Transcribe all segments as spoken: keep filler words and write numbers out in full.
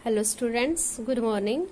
Hello students, good morning.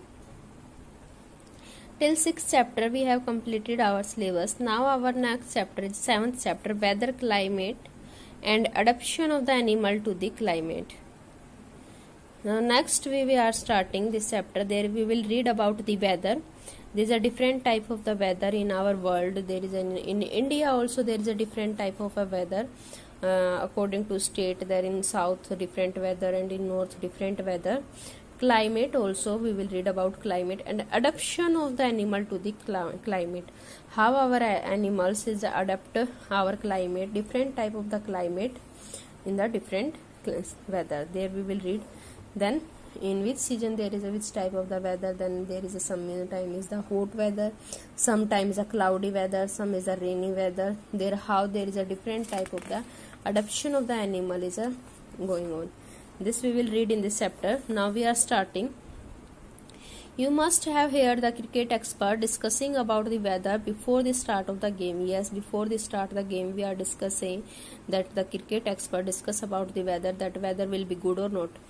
Till sixth chapter we have completed our syllabus. Now our next chapter is seventh chapter, weather, climate and adaptation of the animal to the climate. Now next we, we are starting this chapter. There we will read about the weather. There is a different type of the weather in our world. There is an, in India also there is a different type of a weather. Uh, according to state, there in south different weather and in north different weather. Climate also we will read about climate and adaptation of the animal to the climate. How our animals is adapt our climate, different type of the climate in the different weather. There we will read. Then in which season there is a which type of the weather. Then there is a sometime is the hot weather, sometimes a cloudy weather, some is a rainy weather. There how there is a different type of the adaptation of the animal is a going on. This we will read in this chapter. Now we are starting. You must have heard the cricket expert discussing about the weather before the start of the game. Yes, before the start of the game we are discussing that the cricket expert discuss about the weather, that weather will be good or not.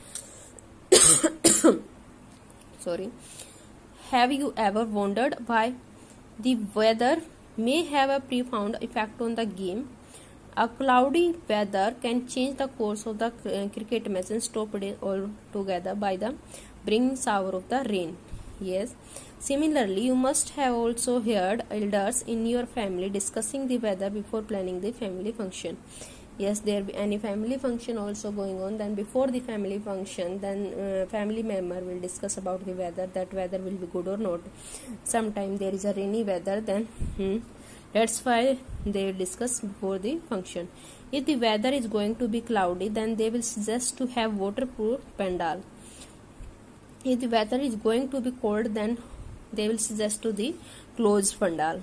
Sorry. Have you ever wondered why the weather may have a profound effect on the game? A cloudy weather can change the course of the uh, cricket match and stop it altogether by the bringing shower of the rain. Yes. Similarly, you must have also heard elders in your family discussing the weather before planning the family function. Yes, there be any family function also going on, then before the family function, then uh, family member will discuss about the weather, that weather will be good or not. Sometimes there is a rainy weather, then hmm, that's why they discuss before the function. If the weather is going to be cloudy, then they will suggest to have waterproof pandal. If the weather is going to be cold, then they will suggest to the closed pandal.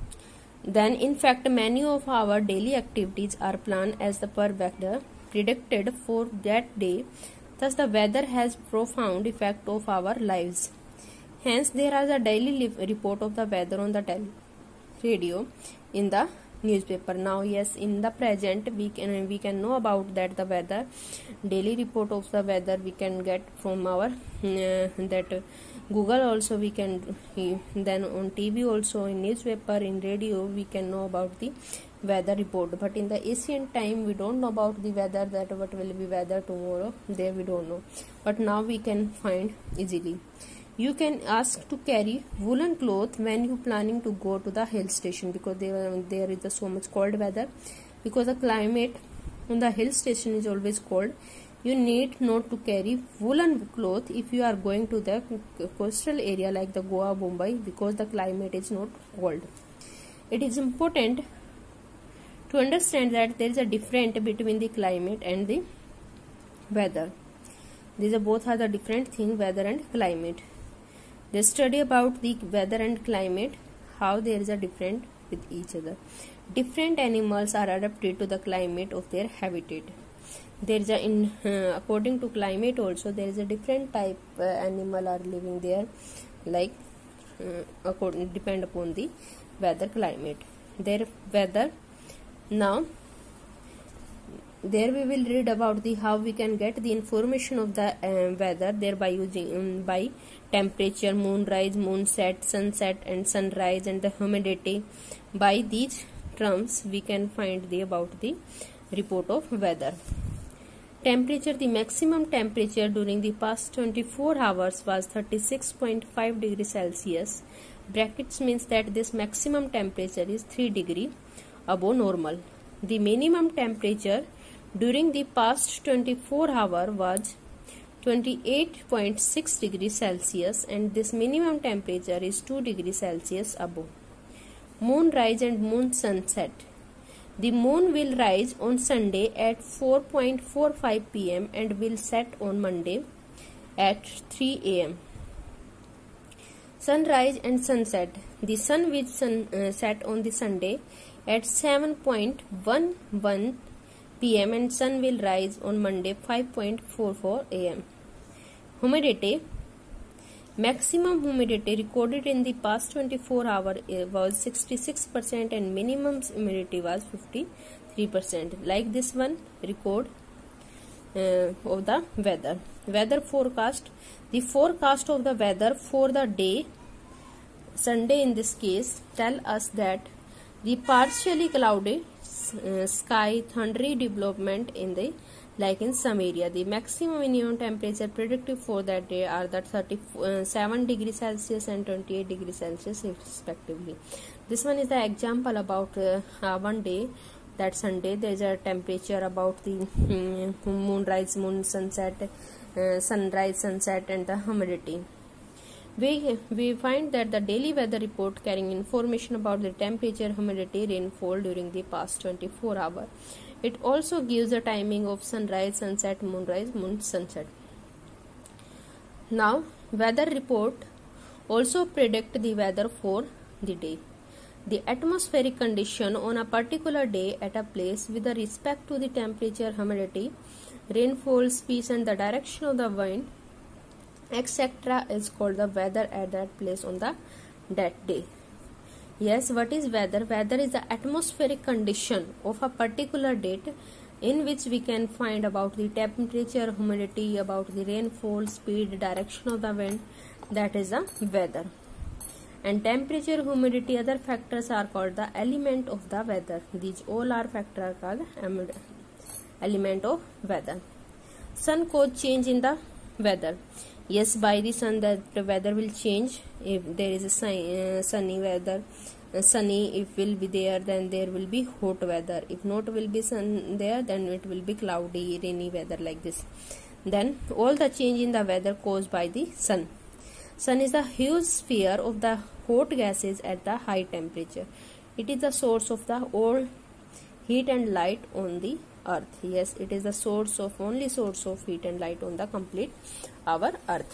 Then in fact many of our daily activities are planned as the per weather predicted for that day. Thus the weather has profound effect of our lives. Hence there is a daily report of the weather on the television, radio, in the newspaper. Now yes, in the present we can we can know about that the weather, daily report of the weather we can get from our uh, that Google also we can, then on T V also, in newspaper, in radio we can know about the weather report. But in the ancient time we don't know about the weather, that what will be weather tomorrow, there we don't know. But now we can find easily. You can ask to carry woolen cloth when you planning to go to the hill station, because there, there is so much cold weather, because the climate on the hill station is always cold. You need not to carry woolen cloth if you are going to the coastal area like the Goa, Mumbai, because the climate is not cold. It is important to understand that there is a difference between the climate and the weather. These are both are the different thing, weather and climate. They study about the weather and climate, how there is a different with each other. Different animals are adapted to the climate of their habitat. There is a in uh, according to climate also there is a different type uh, animal are living there, like uh, according depend upon the weather climate. Their weather. Now there we will read about the how we can get the information of the uh, weather there by using um, by temperature, moonrise, moonset, sunset and sunrise, and the humidity. By these terms we can find the about the report of weather. Temperature. The maximum temperature during the past twenty-four hours was thirty-six point five degrees Celsius. Brackets means that this maximum temperature is three degrees above normal. The minimum temperature during the past twenty-four hours was twenty-eight point six degrees Celsius, and this minimum temperature is two degrees Celsius above. Moonrise and moon sunset. The moon will rise on Sunday at four point four five p m and will set on Monday at three a m Sunrise and sunset. The sun will sun, uh, set on the Sunday at seven point one one p m and sun will rise on Monday five point four four a m Humidity. Maximum humidity recorded in the past twenty-four hours was sixty-six percent and minimum humidity was fifty-three percent. Like this one record uh, of the weather. Weather forecast. The forecast of the weather for the day, Sunday in this case, tell us that the partially cloudy uh, sky, thundery development in the like in some area. The maximum minimum temperature predicted for that day are the thirty-seven degrees Celsius and twenty-eight degrees Celsius respectively. This one is the example about uh, uh, one day, that Sunday. There is a temperature about the um, moonrise, moon, sunset, uh, sunrise, sunset, and the humidity. We, we find that the daily weather report carrying information about the temperature, humidity, rainfall during the past twenty-four hours. It also gives the timing of sunrise, sunset, moonrise, moon, sunset. Now, weather report also predict the weather for the day. The atmospheric condition on a particular day at a place with respect to the temperature, humidity, rainfall, speed, and the direction of the wind, et cetera is called the weather at that place on the that day. Yes, what is weather? Weather is the atmospheric condition of a particular date in which we can find about the temperature, humidity, about the rainfall, speed, direction of the wind. That is the weather. And temperature, humidity, other factors are called the element of the weather. These all are factors called element of weather. Sun cause change in the weather. Yes, by the sun that the weather will change. If there is a sun, uh, sunny weather, uh, sunny if will be there, then there will be hot weather. If not will be sun there, then it will be cloudy, rainy weather like this. Then all the change in the weather caused by the sun. Sun is the huge sphere of the hot gases at the high temperature. It is the source of the all heat and light on the earth. Yes, it is the source of only source of heat and light on the complete our earth.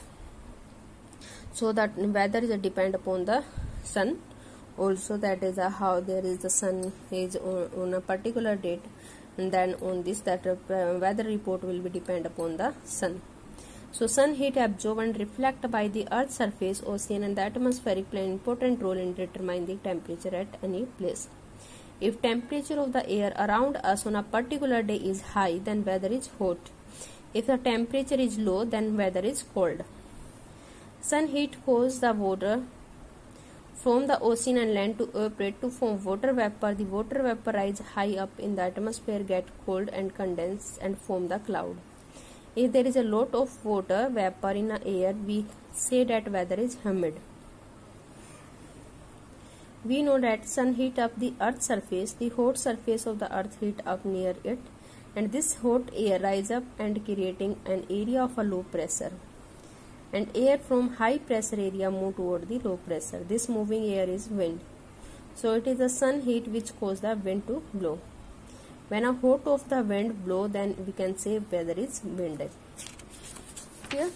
So that weather is a depend upon the sun. Also, that is a how there is the sun is on, on a particular date, and then on this that uh, weather report will be depend upon the sun. So sun heat absorbed and reflect by the earth's surface, ocean, and the atmospheric play an important role in determining the temperature at any place. If temperature of the air around us on a particular day is high, then weather is hot. If the temperature is low, then weather is cold. Sun heat causes the water from the ocean and land to evaporate to form water vapor. The water vapor rise high up in the atmosphere, get cold and condense and form the cloud. If there is a lot of water vapor in the air, we say that weather is humid. We know that sun heat up the earth's surface, the hot surface of the earth heat up near it, and this hot air rise up and creating an area of a low pressure. And air from high pressure area move toward the low pressure. This moving air is wind. So it is the sun heat which causes the wind to blow. When a hot of the wind blow, then we can say weather is windy. Here,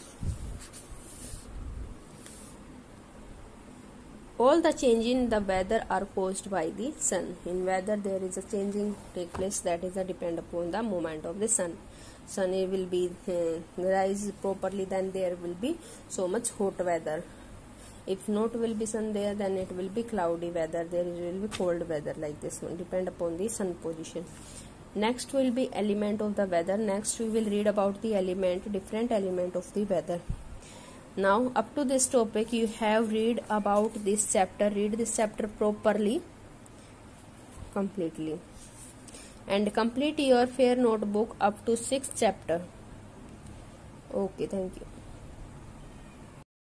all the change in the weather are caused by the sun. In weather, there is a changing take place, that is a depend upon the movement of the sun. Sun will be uh, rise properly, then there will be so much hot weather. If not will be sun there, then it will be cloudy weather. There will be cold weather like this one. Depend upon the sun position. Next will be element of the weather. Next we will read about the element, different element of the weather. Now up to this topic you have read about this chapter. Read this chapter properly, completely, and complete your fair notebook up to sixth chapter. Okay, thank you.